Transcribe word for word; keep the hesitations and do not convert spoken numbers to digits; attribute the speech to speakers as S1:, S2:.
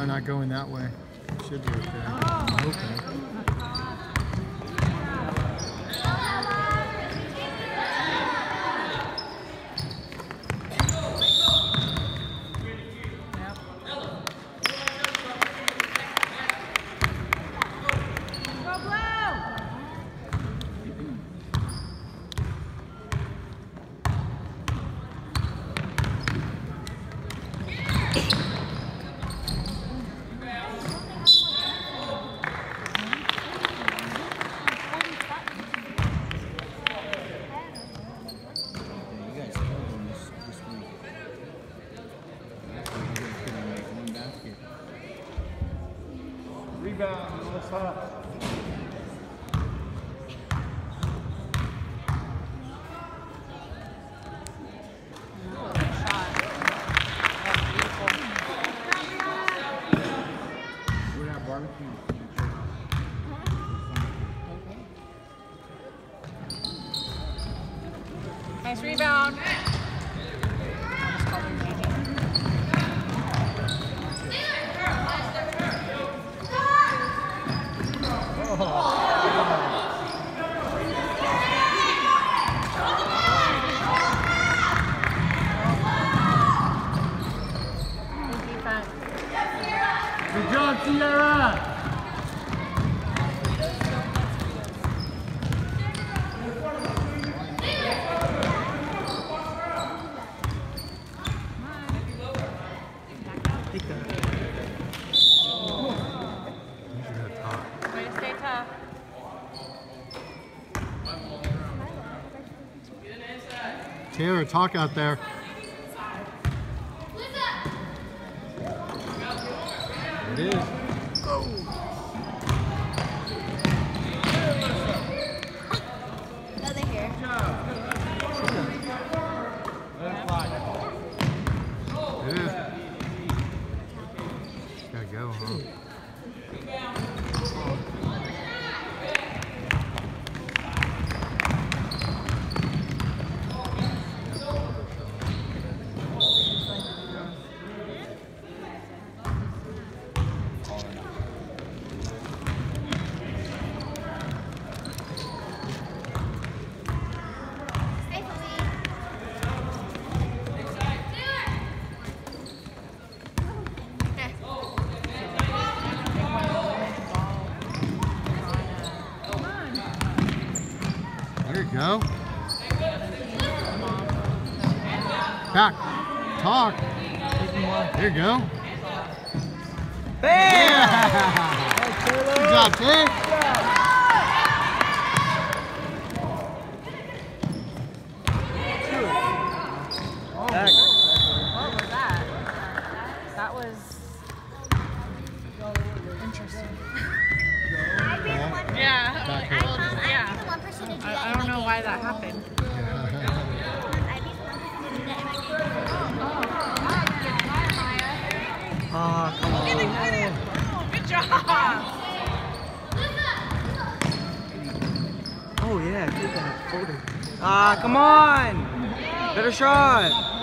S1: not going that way. Should be okay. I'm hoping.
S2: Rebound, let's hop.
S3: Nice rebound.
S1: Good job, Sierra!
S3: Way to stay tough.
S1: Taylor, talk out there. It is. Oh.
S4: Another here.
S1: It is. Gotta go, huh? There you go. Back. Talk. There you go.
S2: Bam!
S1: Yeah. Good job, Tate.
S3: What was that? That was interesting.
S4: I'd be the one.
S3: Yeah.
S1: Back
S4: I,
S1: here.
S4: um, I'd
S3: Yeah.
S4: be the one person to do that.
S3: I, I
S4: in
S3: don't
S4: my
S3: know
S4: game.
S3: why that happened.
S4: I'd be the one person to do that in my game.
S2: Ah, come on.
S3: Get it, get it. Oh, good job.
S2: Oh yeah, keep that photo. Ah, come on! Better shot!